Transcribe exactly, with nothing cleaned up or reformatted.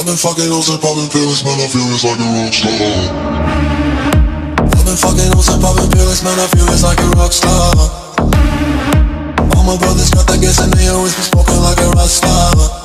I've been fucking hoes and popping pills, man, I feel it's like a rock star. I've been fucking hoes and popping pills, man, I feel it's like a rock star. All my brothers got that gas and they always be smoking like a rock star.